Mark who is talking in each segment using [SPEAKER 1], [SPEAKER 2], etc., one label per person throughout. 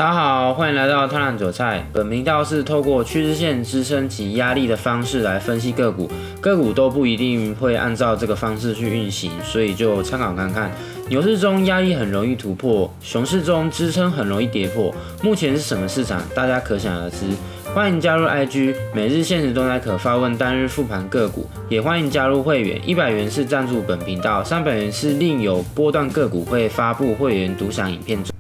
[SPEAKER 1] 大家好，欢迎来到贪婪韭菜。本频道是透过趋势线支撑及压力的方式来分析个股，个股都不一定会按照这个方式去运行，所以就参考看看。牛市中压力很容易突破，熊市中支撑很容易跌破。目前是什么市场？大家可想而知。欢迎加入 IG， 每日限时动态可发问单日复盘个股，也欢迎加入会员，100元是赞助本频道，300元是另有波段个股会发布会员独享影片中。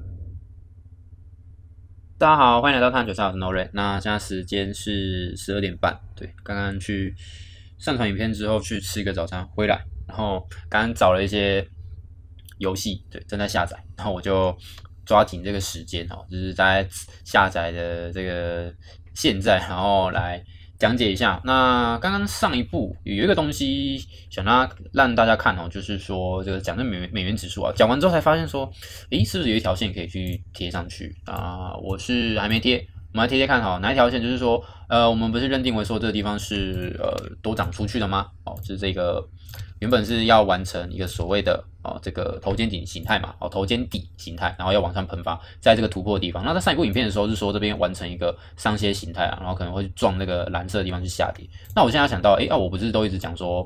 [SPEAKER 1] 大家好，欢迎来到贪婪韭菜，我是 No Ray。那现在时间是12点半，对，刚刚去上传影片之后去吃个早餐回来，然后刚刚找了一些游戏，对，正在下载，然后我就抓紧这个时间哦，就是在下载的这个现在，然后来讲解一下。那刚刚上一部有一个东西想让大家看哦，就是说这个讲这美元指数啊，讲完之后才发现说，诶，是不是有一条线可以去贴上去啊？我是还没贴，我们来贴贴看哈，哪一条线？就是说，我们不是认定为说这个地方是多涨出去的吗？哦，就是这个原本是要完成一个所谓的这个头肩顶形态嘛，头肩底形态，然后要往上喷发，在这个突破的地方。那在上一部影片的时候是说这边完成一个上切形态啊，然后可能会撞那个蓝色的地方去下跌。那我现在想到，我不是都一直讲说，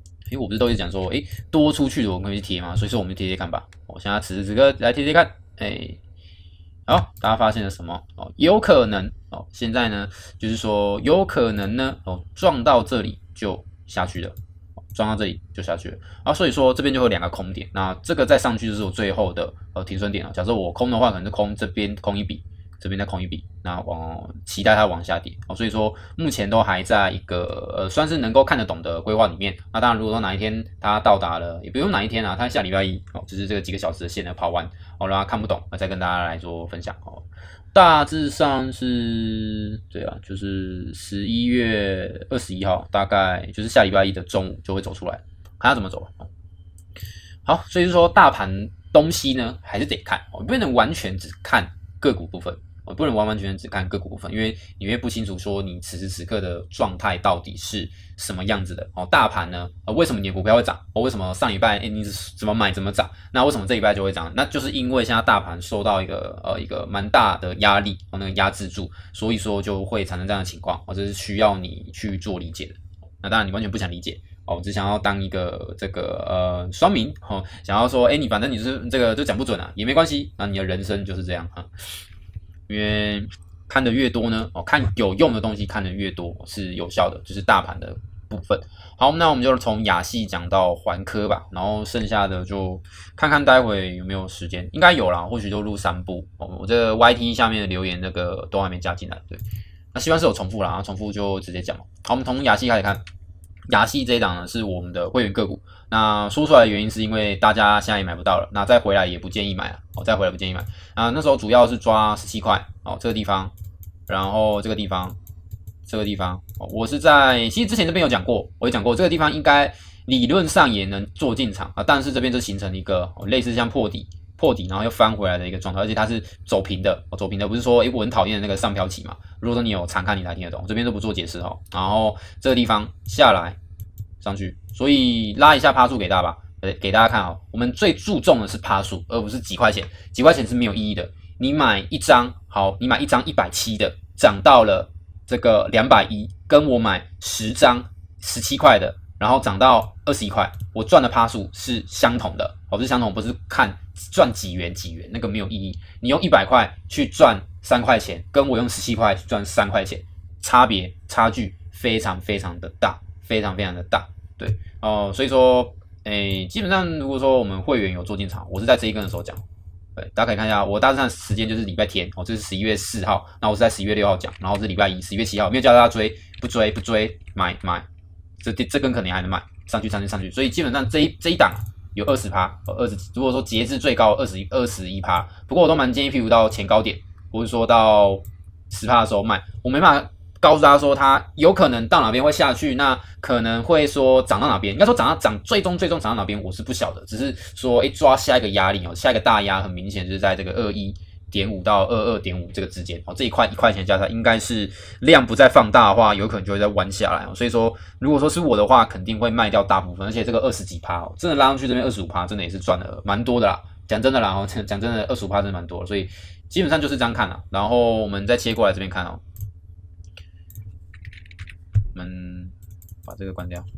[SPEAKER 1] 多出去的我们可以去贴嘛，所以说我们就贴贴看吧。我现在此时此刻来贴贴看，好，大家发现了什么？有可能现在呢，就是说有可能呢，撞到这里就下去了。撞到这里就下去了，所以说这边就会有两个空点，那这个再上去就是我最后的停损点了。假设我空的话，可能是空这边空一笔，这边再空一笔，那期待它往下跌。所以说目前都还在一个算是能够看得懂的规划里面。那当然，如果说哪一天它到达了，也不用哪一天啊，它下礼拜一就是这个几个小时的线呢跑完让它看不懂，再跟大家来做分享大致上是对啊，就是11月21号，大概就是下礼拜一的中午就会走出来，看它怎么走。好，所以说大盘东西呢还是得看，不能完全只看个股部分，不能完全只看个股部分，因为你会不清楚说你此时此刻的状态到底是什么样子的大盘呢为什么你的股票会涨为什么上礼拜你怎么买怎么涨，那为什么这礼拜就会涨？那就是因为现在大盘受到一个蛮大的压力那个压制住，所以说就会产生这样的情况这是需要你去做理解的。那当然你完全不想理解我只想要当一个这个酸民想要说你反正你是这个就讲不准啊也没关系，那你的人生就是这样因为看的越多呢看有用的东西看的越多是有效的，就是大盘的部分。好，那我们就从亚系讲到环科吧，然后剩下的就看看待会有没有时间，应该有啦，或许就录3部我这个 YT 下面的留言那个都还没加进来，对，那希望是有重复啦，然后重复就直接讲。好，我们从亚系开始看。亚系这一档呢是我们的会员个股，那说出来的原因是因为大家现在也买不到了，那再回来也不建议买再回来不建议买那时候主要是抓17块这个地方，然后这个地方我是在其实之前这边有讲过，我也讲过这个地方应该理论上也能做进场但是这边就形成一个类似像破底然后又翻回来的一个状态，而且它是走平的不是说我很讨厌的那个上飘起嘛，如果说你有常看你才听得懂，这边都不做解释然后这个地方下来上去，所以拉一下趴数给大家吧，给大家看我们最注重的是趴数而不是几块钱是没有意义的。你买一张你买一张170的涨到了这个210，跟我买10张17块的然后涨到21块，我赚的趴数是相同的不是相同，不是看赚几元那个没有意义。你用100块去赚3块钱，跟我用17块去赚3块钱，差距非常非常的大，非常非常的大，对所以说基本上如果说我们会员有做进场，我是在这一根的时候讲，对，大家可以看一下我大致上时间就是礼拜天这是11月4号，那我是在11月6号讲，然后是礼拜一11月7号，没有叫大家追，不追买，这根可能还能买上去，所以基本上这一档有20%，如果说截至最高21%，不过我都蛮建议譬如到前高点，或者说到10%的时候卖，我没办法告诉大家说它有可能到哪边会下去，那可能会说涨到哪边，应该说最终涨到哪边我是不晓得，只是说抓下一个压力下一个大压很明显就是在这个21.5到22.5这个之间这一块1块钱加起来应该是量不再放大的话，有可能就会再弯下来所以说如果说是我的话，肯定会卖掉大部分，而且这个20几%真的拉上去这边25%，真的也是赚了蛮多的啦。讲真的啦讲真的25%真的蛮多的，所以基本上就是这样看啊。然后我们再切过来这边看哦，我们把这个关掉。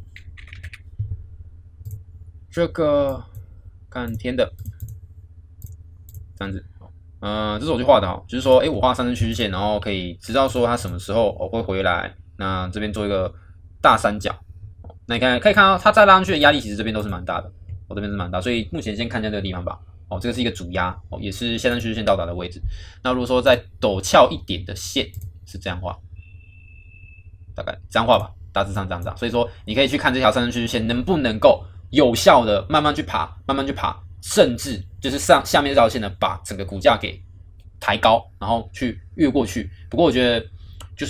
[SPEAKER 1] 这个看天的这样子，这是我去画的哈，就是说，我画上升趋势线，然后可以知道说它什么时候会回来。那这边做一个大三角，那你看可以看到它再拉上去的压力，其实这边都是蛮大的，这边是蛮大，所以目前先看一下这个地方吧。这个是一个主压，也是下降趋势线到达的位置。那如果说再陡峭一点的线是这样画，大概这样画吧，大致上这样子。所以说你可以去看这条上升趋势线能不能够有效的慢慢去爬，甚至就是下面这条线呢，把整个股价给抬高，然后去越过去。不过我觉得就是，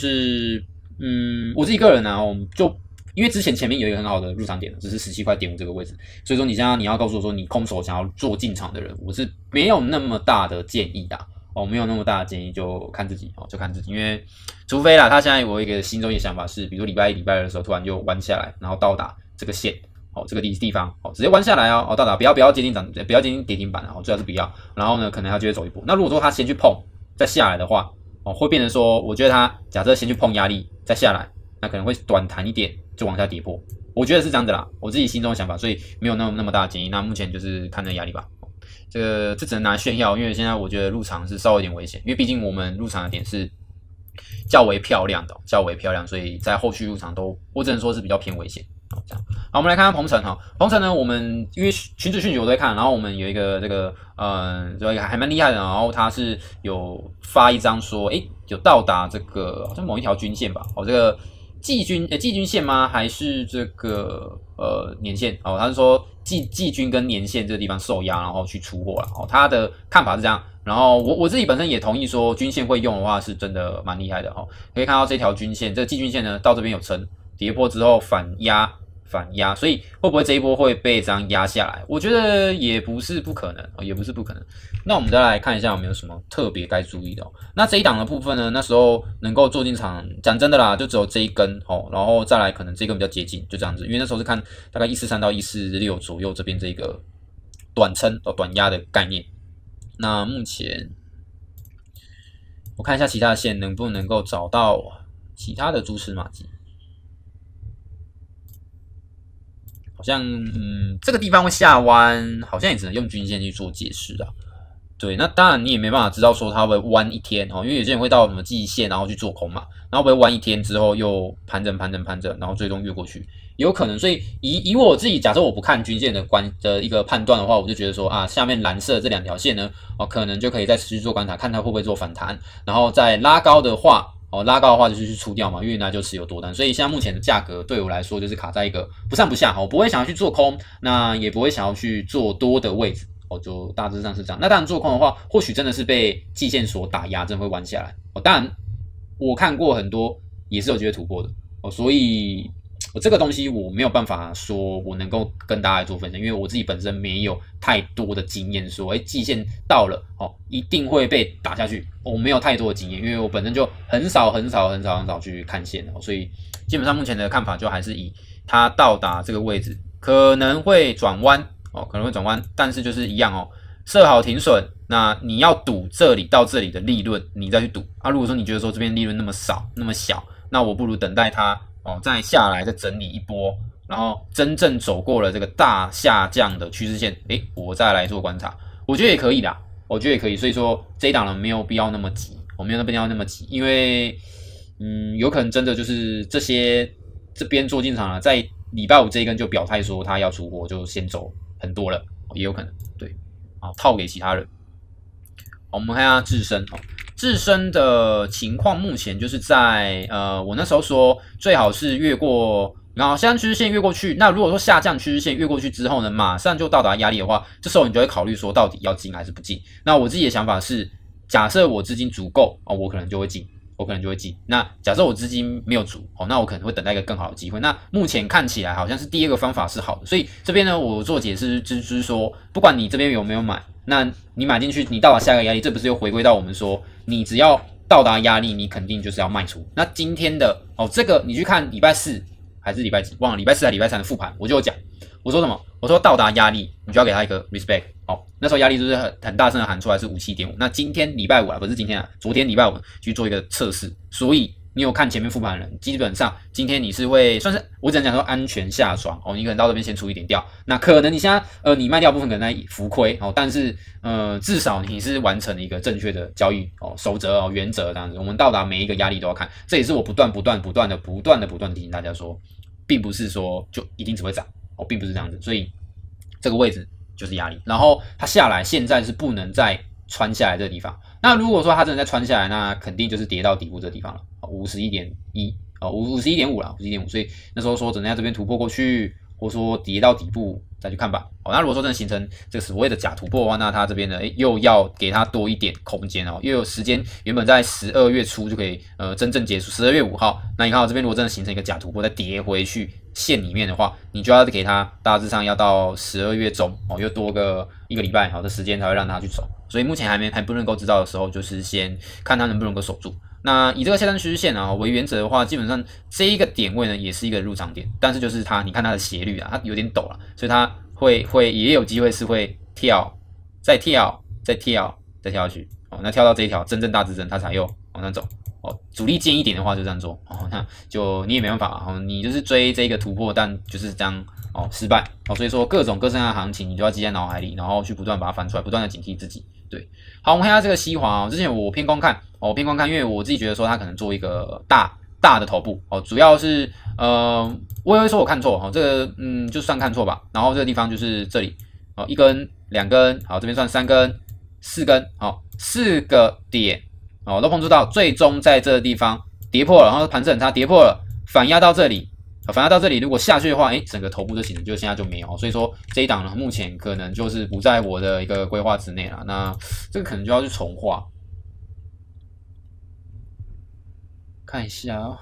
[SPEAKER 1] 我自己个人呢，就因为之前前面有一个很好的入场点，只是17.5块这个位置，所以说你现在你要告诉我说你空手想要做进场的人，我是没有那么大的建议的。没有那么大的建议，就看自己就看自己，因为除非啦，他现在我有一个心中的想法是，比如说礼拜1、礼拜2的时候突然就弯下来，然后到达这个线。这个地方直接弯下来到达不要接近跌停板最好是不要。然后呢，可能它就会走一波。那如果说它先去碰再下来的话，会变成说，我觉得它假设先去碰压力再下来，那可能会短弹一点就往下跌破。我觉得是这样的啦，我自己心中的想法，所以没有那么大的建议。那目前就是看那压力吧。这只能拿来炫耀，因为现在我觉得入场是稍微有点危险，因为毕竟我们入场的点是较为漂亮的，所以在后续入场都我只能说是比较偏危险。这样，好，我们来看看鹏程哈。鹏程呢，我们因为群主讯息我都在看，然后我们有一个这个就还蛮厉害的，然后他是有发一张说，有到达这个好像某一条均线吧，这个季均线吗？还是这个年线？他是说季均跟年线这个地方受压，然后去出货了。他的看法是这样，然后我自己本身也同意说，均线会用的话是真的蛮厉害的可以看到这条均线，这个季均线呢到这边有撑。跌破之后反压，所以会不会这一波会被这样压下来？我觉得也不是不可能。那我们再来看一下有没有什么特别该注意的那这一档的部分呢，那时候能够做进场，讲真的啦，就只有这一根然后再来可能这一根比较接近，就这样子，因为那时候是看大概143到146左右这边这个短撑短压的概念。那目前我看一下其他的线能不能够找到其他的蛛丝马迹。好像这个地方会下弯，好像也只能用均线去做解释啊。对，那当然你也没办法知道说它会弯一天因为有些人会到什么季线，然后去做空嘛，然后会弯一天之后又盘整，然后最终越过去，有可能。所以以我自己假设我不看均线的一个判断的话，我就觉得说下面蓝色这2条线呢可能就可以再持续做观察，看它会不会做反弹，然后再拉高的话。拉高的话就是去出掉嘛，因为那就持有多单，所以现在目前的价格对我来说就是卡在一个不上不下，我不会想要去做空，那也不会想要去做多的位置，就大致上是这样。那当然做空的话，或许真的是被季线所打压，真的会弯下来。当然我看过很多也是有机会突破的所以这个东西我没有办法说我能够跟大家做分享，因为我自己本身没有太多的经验说季线到了一定会被打下去，我没有太多的经验，因为我本身就很少去看线所以基本上目前的看法就还是以它到达这个位置可能会转弯但是就是一样设好停损，那你要赌这里到这里的利润，你再去赌如果说你觉得说这边利润那么少那么小，那我不如等待它再下来再整理一波，然后真正走过了这个大下降的趋势线，我再来做观察，我觉得也可以啦，所以说这一档呢没有必要那么急，因为有可能真的就是这边做进场了，在礼拜5这一根就表态说他要出货，就先走很多了，也有可能对套给其他人。我们看一下自身的情况，目前就是在我那时候说最好是越过，然后下降趋势线越过去。那如果说下降趋势线越过去之后呢，马上就到达压力的话，这时候你就会考虑说到底要进还是不进。那我自己的想法是，假设我资金足够我可能就会进。那假设我资金没有足那我可能会等待一个更好的机会。那目前看起来好像是第2个方法是好的，所以这边呢我做解释就是说，不管你这边有没有买，那你买进去，你到达下一个压力，这不是又回归到我们说，你只要到达压力，你肯定就是要卖出。那今天的这个你去看礼拜4还是礼拜几忘了，礼拜4还是礼拜3的复盘，我就有讲，我说什么？我说到达压力，你就要给他一个 respect 好，那时候压力就是很大声的喊出来是57.5。那今天礼拜五啊，不是今天啊，昨天礼拜五去做一个测试，所以你有看前面复盘的人，基本上今天你是会算是我只能讲说安全下庄哦，你可能到这边先出一点掉，那可能你现在你卖掉部分可能在浮亏哦，但是至少你是完成了一个正确的交易哦守则哦原则这样子，我们到达每一个压力都要看，这也是我不断的提醒大家说，并不是说就一定只会涨哦，并不是这样子，所以这个位置就是压力，然后它下来现在是不能再穿下来这个地方。那如果说它真的再穿下来，那肯定就是跌到底部这个地方了，51.1哦，51.5啦，51.5，所以那时候说只能在这边突破过去，或者说跌到底部再去看吧。哦，那如果说真的形成这个所谓的假突破的话，那它这边呢又要给它多一点空间哦，又有时间，原本在12月初就可以真正结束，12月5号，那你看到这边如果真的形成一个假突破，再跌回去线里面的话，你就要给它大致上要到12月中哦，又多个1个礼拜好的时间才会让它去走。所以目前还不能够知道的时候，就是先看它能不能够守住。那以这个下降趋势线啊为原则的话，基本上这一个点位呢也是一个入场点，但是就是它，你看它的斜率啊，它有点陡了，所以它会也有机会是会跳，再跳下去哦。那跳到这一条真正大支撑，它才又往上走哦。主力建议点的话就这样做哦，那就你也没办法哦，你就是追这个突破，但就是这样。哦，失败哦，所以说各种各式各样的行情，你就要记在脑海里，然后去不断把它翻出来，不断的警惕自己。对，好，我们看一下这个西华哦，之前我偏空看哦，偏空看，因为我自己觉得说它可能做一个大的头部哦，主要是我也会说我看错哦，这个就算看错吧。然后这个地方就是这里哦，1根、2根，好，这边算3根、4根，好，4个点哦都碰触到，最终在这个地方跌破了，然后盘势很差，跌破了，反压到这里。反而到这里，如果下去的话，整个头部就形成，就现在就没有，所以说这一档呢，目前可能就是不在我的一个规划之内了。那这个可能就要去重画，看一下哦。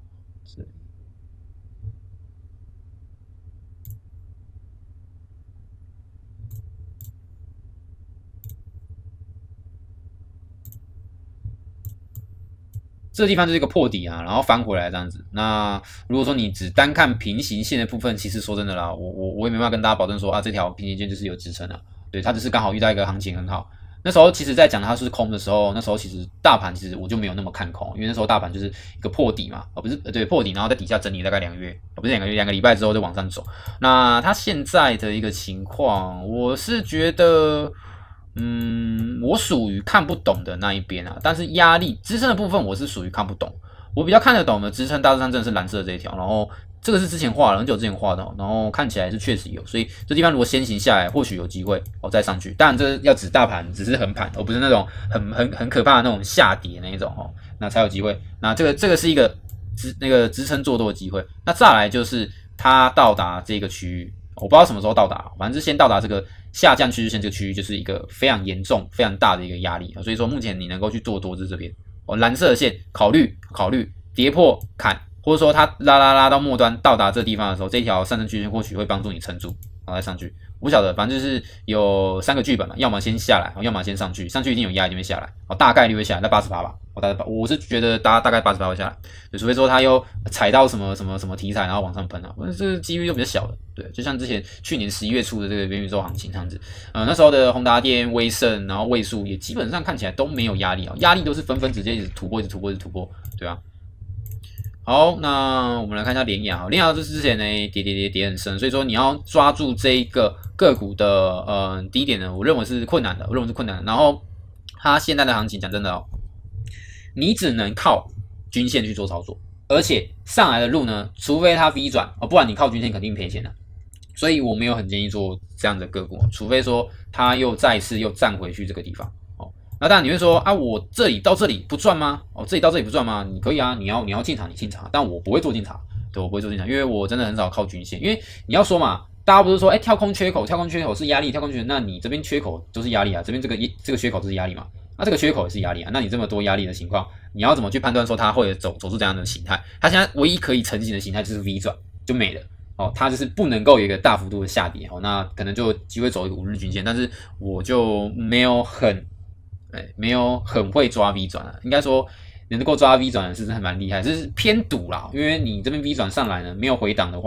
[SPEAKER 1] 这个地方就是一个破底啊，然后翻回来这样子。那如果说你只单看平行线的部分，其实说真的啦，我也没办法跟大家保证说啊，这条平行线就是有支撑啊。对，它只是刚好遇到一个行情很好。那时候其实在讲它是空的时候，那时候其实大盘其实我就没有那么看空，因为那时候大盘就是一个破底嘛，不是对破底，然后在底下整理大概2个月，不是2个礼拜之后就往上走。那它现在的一个情况，我是觉得。我属于看不懂的那一边啊，但是压力支撑的部分我是属于看不懂，我比较看得懂的支撑大致上真的是蓝色的这一条，然后这个是之前画了很久之前画的，然后看起来是确实有，所以这地方如果先行下来，或许有机会再上去，当然这要指大盘只是横盘，而不是那种很可怕的那种下跌那一种哦，那才有机会。那这个是一个支撑做多的机会，那再来就是它到达这个区域。我不知道什么时候到达，反正是先到达这个下降趋势线这个区域，就是一个非常严重、非常大的一个压力，所以说目前你能够去做多是这边蓝色的线，考虑跌破砍，或者说它拉到末端到达这地方的时候，这条上升趋势或许会帮助你撑住，然后再上去。我不晓得，反正就是有3个剧本嘛，要么先下来，要么先上去，上去一定有压力就会下来，大概率会下来，在80%吧，我是觉得大概80%会下来，除非说它又踩到什么题材，然后往上喷啊，这个几率就比较小的，对，就像之前去年11月初的这个元宇宙行情这样子，那时候的宏达电、威盛，然后位数也基本上看起来都没有压力啊，压力都是纷纷直接一直突破，对啊。好，那我们来看一下联亚，联亚就是之前呢跌很深，所以说你要抓住这一个个股的低点呢，我认为是困难的，然后它现在的行情讲真的哦，你只能靠均线去做操作，而且上来的路呢，除非它 V 转不然你靠均线肯定赔钱的。所以我没有很建议做这样的个股，除非说它又再次站回去这个地方。那当然你会说啊，我这里到这里不赚吗？这里到这里不赚吗？你可以啊，你要进场你进场，但我不会做进场，对，我不会做进场，因为我真的很少靠均线，因为你要说嘛，大家不是说跳空缺口是压力，跳空缺口，那你这边缺口就是压力啊，这边这个缺口就是压力嘛，那这个缺口也是压力啊，那你这么多压力的情况，你要怎么去判断说它会走出怎样的形态？它现在唯一可以成型的形态就是 V 转，就没了。它就是不能够有一个大幅度的下跌，那可能就有机会走一个5日均线，但是我就没有很会抓 V 转啊，应该说能够抓 V 转的是真的蛮厉害，这是偏赌啦，因为你这边 V 转上来呢，没有回档的话，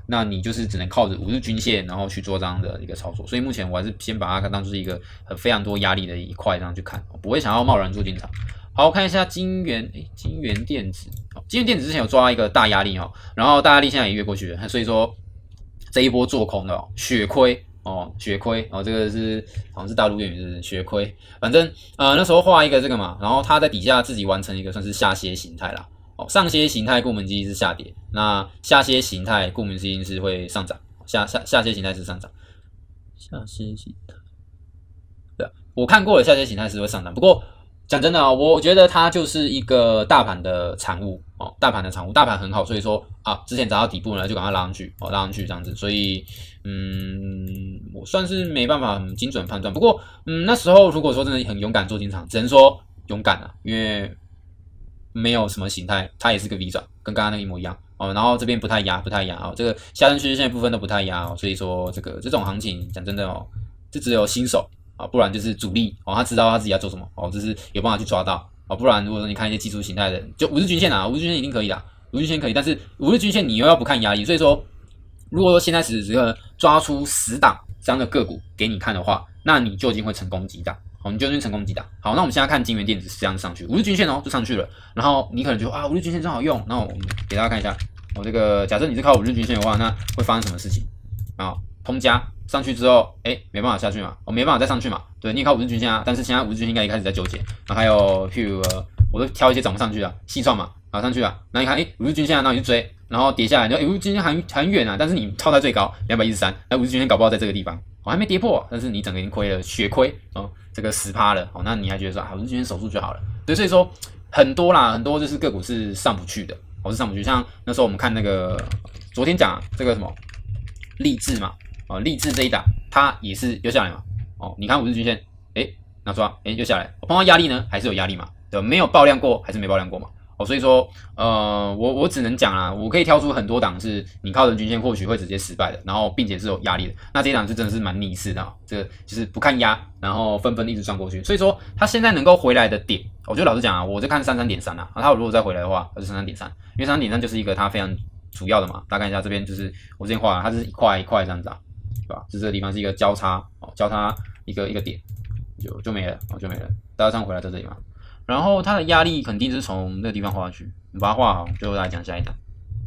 [SPEAKER 1] 那你就是只能靠着5日均线，然后去做这样的一个操作。所以目前我还是先把它当做是一个非常多压力的一块这样去看，不会想要贸然做进场。好，我看一下金元电子，金元电子之前有抓到一个大压力哈，然后大压力现在也越过去了，所以说这一波做空的血亏血亏这个是好像是大陆谚语是血亏，反正那时候画一个这个嘛，然后它在底下自己完成一个算是下楔形态啦。上楔形态顾名思义是下跌，那下楔形态顾名思义是会上涨，下楔形态是上涨，下楔形态，对，我看过了，下楔形态是会上涨，不过。讲真的我觉得它就是一个大盘的产物大盘的产物，大盘很好，所以说之前涨到底部呢就赶快拉上去拉上去这样子，所以我算是没办法很精准判断，不过那时候如果说真的很勇敢做进场，只能说勇敢因为没有什么形态，它也是个 V 转，跟刚刚那个一模一样然后这边不太压这个下升趋势线部分都不太压所以说这种行情讲真的就只有新手。不然就是主力他知道他自己要做什么就是有办法去抓到不然如果说你看一些技术形态的，就5日均线5日均线一定可以啦，5日均线可以，但是5日均线你又要不看压力，所以说如果说现在此时此刻抓出10档这样的个股给你看的话，那你就已经会成功击打你就已经成功击打。好，那我们现在看金元电子是这样上去，5日均线就上去了，然后你可能就5日均线真好用，那我们给大家看一下这个假设你是靠5日均线的话，那会发生什么事情通家上去之后，没办法下去嘛，没办法再上去嘛，对，你也靠5日均线但是现在5日均线应该也开始在纠结，然后还有譬如我都挑一些涨不上去细创嘛，然后上去了，然后你看5日均线那你去追，然后跌下来，5日均线很远但是你套在最高213，那5日均线搞不好在这个地方，还没跌破，但是你整个已经亏了，血亏这个10%了，那你还觉得说5日均线守住就好了，对，所以说很多就是个股是上不去的，是上不去，像那时候我们看那个昨天讲这个什么励志嘛。励志这一档它也是又下来嘛你看5日均线拿出又下来，碰到压力呢还是有压力嘛，对吧？没有爆量过还是没爆量过嘛所以说我只能讲我可以挑出很多档是你靠着均线或许会直接失败的，然后并且是有压力的，那这一档是真的是蛮逆势的这个就是不看压，然后纷纷一直转过去，所以说它现在能够回来的点，我觉得老实讲我在看 33.3 它如果再回来的话它是 33.3， 因为 33.3 就是一个它非常主要的嘛，大家看一下这边就是我之前画它是一块一块这样子对吧？这个地方是一个交叉一个点，就没了就没了。大家上回来在这里嘛，然后它的压力肯定是从那个地方画下去，你把它画好，最后来讲下一档。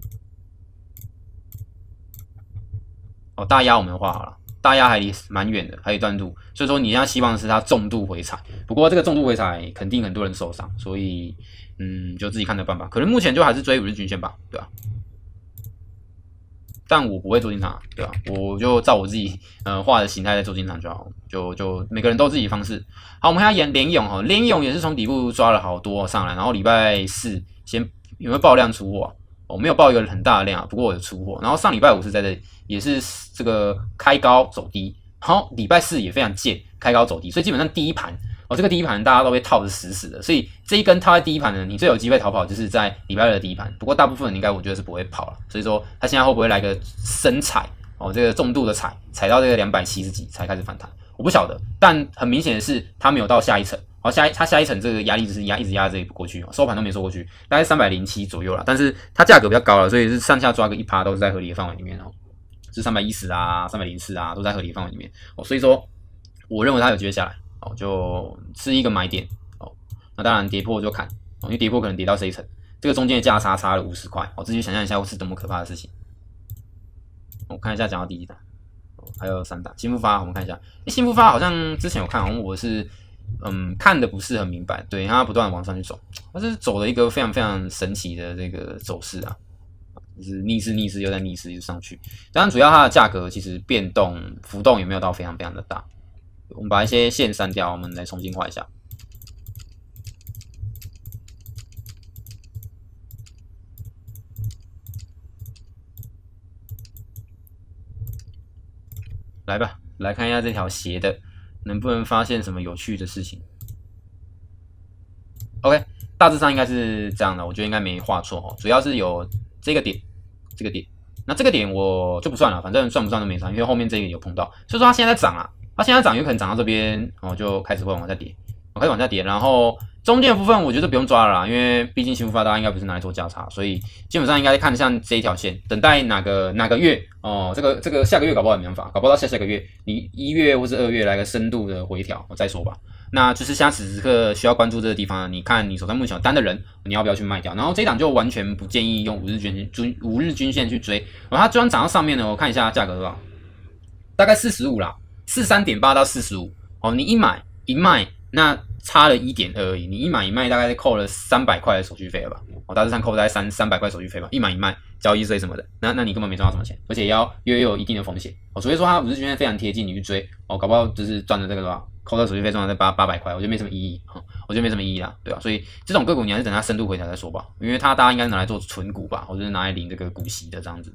[SPEAKER 1] 大压我们画好了，大压还离蛮远的，还有一段路，所以说你现在希望是它重度回踩，不过这个重度回踩肯定很多人受伤，所以就自己看的办法，可能目前就还是追5日均线吧，对吧？但我不会做进场，对吧？我就照我自己画的形态在做进场就好，就每个人都有自己的方式。好，我们看下联咏联咏也是从底部抓了好多上来，然后礼拜4先有没有爆量出货没有爆一个很大的量不过我有出货。然后上礼拜5是在这里，也是这个开高走低，然后礼拜4也非常贱，开高走低，所以基本上第一盘。这个第一盘大家都被套得死死的，所以这一根套在第一盘呢，你最有机会逃跑就是在礼拜2的第一盘。不过大部分人应该我觉得是不会跑了，所以说他现在会不会来个深踩这个重度的踩到这个270几才开始反弹，我不晓得。但很明显的是，他没有到下一层，他下一层这个压力就是一直压这里不过去，收盘都没收过去，大概307左右啦。但是它价格比较高了，所以是上下抓个1%都是在合理的范围里面是310304都在合理的范围里面所以说我认为它有机会下来。就是一个买点那当然跌破就砍因为跌破可能跌到这一层，这个中间的价差差了50块自己想象一下会是多么可怕的事情。我看一下讲到第几档还有3档，新复发我们看一下新复发好像之前有看我是看的不是很明白，对，它不断的往上去走，它是走了一个非常非常神奇的这个走势就是逆势又在逆势就上去，当然主要它的价格其实变动浮动也没有到非常非常的大。我们把一些线删掉，我们来重新画一下。来吧，来看一下这条斜的，能不能发现什么有趣的事情 ？OK， 大致上应该是这样的，我觉得应该没画错主要是有这个点，那这个点我就不算了，反正算不算都没算，因为后面这个有碰到，所以说它现在在涨它现在涨有可能涨到这边就开始会往下跌开始往下跌，然后中间的部分我觉得不用抓了啦，因为毕竟新复发大家应该不是拿来做价差，所以基本上应该看像这一条线，等待哪个月哦，这个下个月搞不好也没办法，搞不好到下个月你1月或是2月来个深度的回调，我再说吧。那就是现在此时此刻需要关注这个地方，你看你手上目前有单的人，你要不要去卖掉？然后这一档就完全不建议用5日均线去追，然后它就算涨到上面呢，我看一下价格多少，大概45啦，43.8到45哦，你一买一卖，那差了1点2而已，你一买一卖大概扣了300块的手续费了吧？哦，大致上扣大概300块手续费吧，一买一卖交易税什么的，那你根本没赚到什么钱，而且也有一定的风险哦，所以说它5日均线非常贴近，你去追哦，搞不好就是赚了这个多少？扣到手续费赚了800块，我觉得没什么意义，我觉得没什么意义啦，对吧？所以这种个股你还是等它深度回调再说吧，因为大家应该拿来做存股吧，或者是拿来领这个股息的这样子。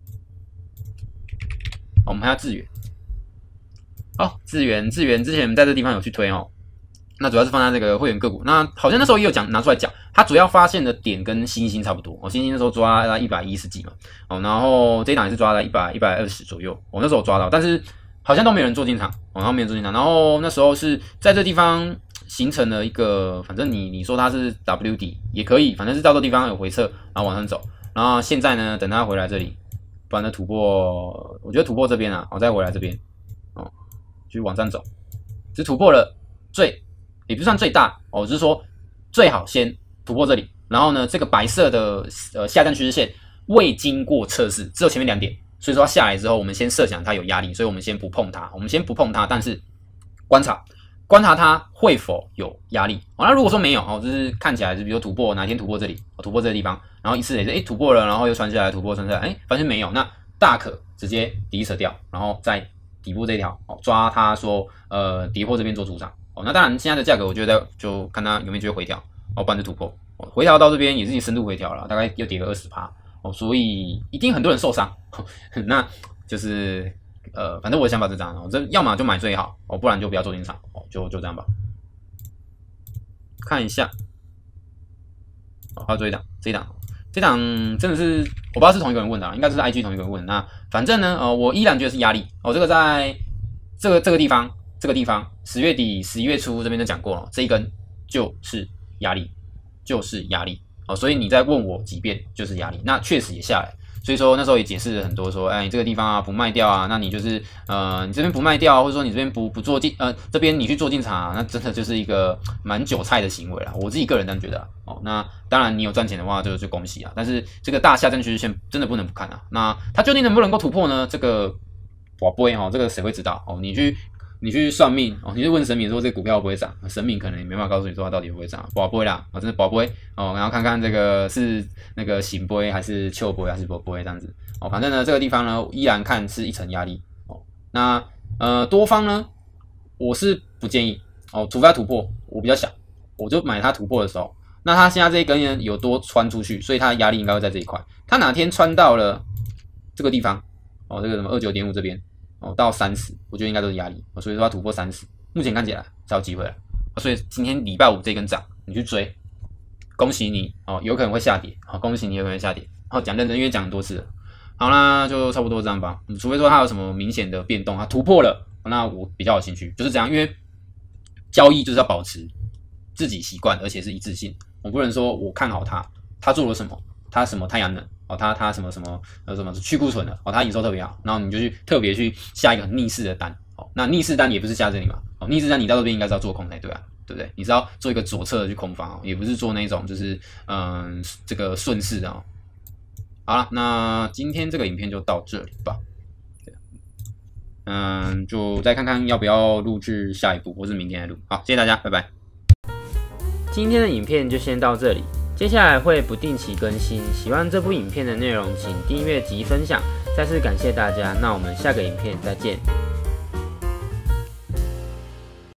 [SPEAKER 1] 好，我们看下智原。好，智原之前我们在这地方有去推哦，那主要是放在这个会员个股，那好像那时候也有拿出来讲，它主要发现的点跟星星差不多，哦，星星那时候抓在110几嘛，哦，然后这一档也是抓在120左右，我那时候抓到，但是好像都没有人做进场，然后没有做进场，然后那时候是在这地方形成了一个，反正你说它是 W 底也可以，反正是到这地方有回撤，然后往上走，然后现在呢，等它回来这里，不然呢突破，我觉得突破这边啊，我再回来这边，哦，就往上走，只突破了也不算最大哦，就是说最好先突破这里，然后呢，这个白色的下降趋势线未经过测试，只有前面2点。所以说它下来之后，我们先设想它有压力，所以我们先不碰它，但是观察它会否有压力。哦，那如果说没有哦，就是看起来是比如说突破哪天突破这里，突破这个地方，然后一次也是突破了，然后又穿下来突破穿下来，发现没有，那大可直接底扯掉，然后在底部这一条抓它说跌破这边做主涨哦。那当然现在的价格我觉得就看它有没有机会回调哦，不然就突破回调到这边也是深度回调了，大概又跌个20%。哦，所以一定很多人受伤，那就是反正我的想法是这样的，这要么就买最好哦，不然就不要做进场哦，就这样吧。看一下，哦，还有这一档真的是我不知道是同一个人问的啊，应该是 IG 同一个人问。那反正呢，我依然觉得是压力哦，这个在这个地方10月底11月初这边都讲过了，这一根就是压力，哦，所以你再问我几遍就是压力，那确实也下来，所以说那时候也解释了很多，说，你这个地方啊不卖掉啊，那你就是你这边不卖掉，或者说你这边不做进这边你去做进场啊，那真的就是一个蛮韭菜的行为啦，我自己个人这样觉得哦。那当然你有赚钱的话就恭喜啊，但是这个大下降趋势线真的不能不看啊。那它究竟能不能够突破呢？这个宝贝哦，这个谁会知道哦？你去算命哦，你去问神明说这股票会不会涨，神明可能也没办法告诉你说它到底会不会涨，不会啦，真的不会哦，然后看看这个是那个行杯还是秋杯还是不会这样子哦，反正呢这个地方呢依然看是一层压力哦，那多方呢我是不建议哦，除非它突破，我比较想我就买它突破的时候，那它现在这一根有多穿出去，所以它的压力应该会在这一块，它哪天穿到了这个地方哦，这个什么29.5这边。哦，到30，我觉得应该都是压力，所以说它突破30，目前看起来才有机会了。所以今天礼拜5这根涨，你去追，恭喜你哦，有可能会下跌，好，恭喜你有可能会下跌。好，讲认真，因为讲很多次了。好啦，就差不多这样吧。除非说它有什么明显的变动，它突破了，那我比较有兴趣，就是这样，因为交易就是要保持自己习惯，而且是一致性。我不能说我看好它做了什么，它什么太阳能。哦，它什么去库存的哦，它营收特别好，然后你就去特别去下一个很逆势的单哦，那逆势单也不是下这里嘛，哦，逆势单你到这边应该是要做空才对啊，对不对？你是要做一个左侧的去空方哦，也不是做那种就是这个顺势的哦。好了，那今天这个影片就到这里吧，就再看看要不要录制下一步，或是明天来录。好，谢谢大家，拜拜。今天的影片就先到这里。接下来会不定期更新，喜欢这部影片的内容，请订阅及分享。再次感谢大家，那我们下个影片再见。